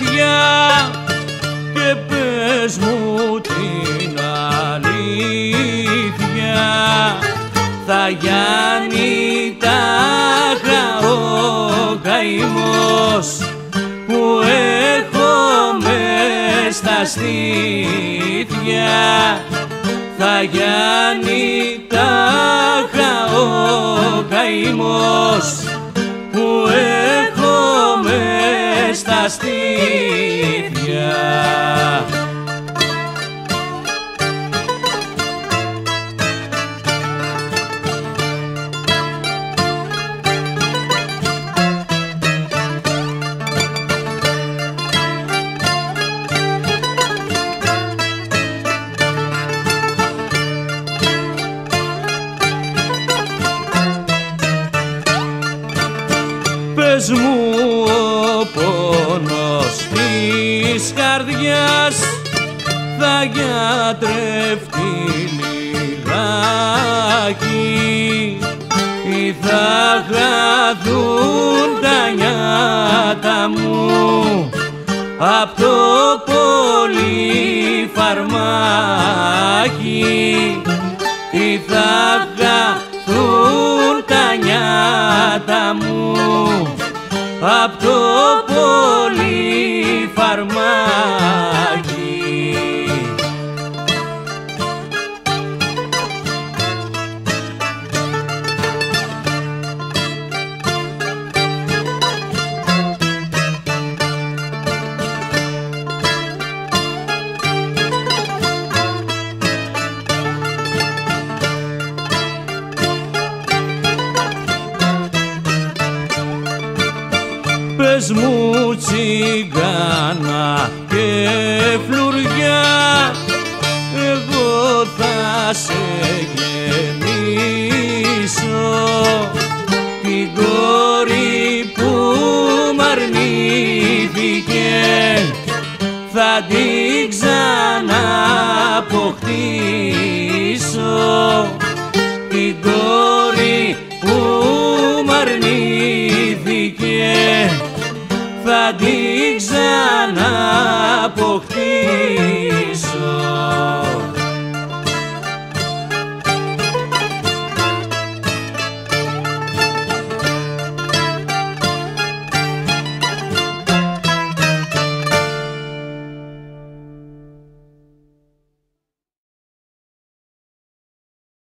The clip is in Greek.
παιδιά και πες μου την αλήθεια. Θα Γιάννη τάχα ο καημός που έχω μες στα στήθια. Θα Γιάννη τάχα ο καημός που έχω μες στα στήθια. Πες μου ο πόνος της καρδιάς θα γιατρευτεί λιγάκι ή θα χαθούν τα νιάτα μου απ' το πολύ φαρμάκι ή θα χαθούν τα νιάτα μου απ' το πολύ φαρμάκι. Πες μου τσιγκάνα και φλουριά, εγώ θα σε γεννήσω την κόρη που μ' αρνήθηκε θα την ξανααποκτήσω την κόρη που μ' αρνήθηκε θα την ξανααποκτήσω.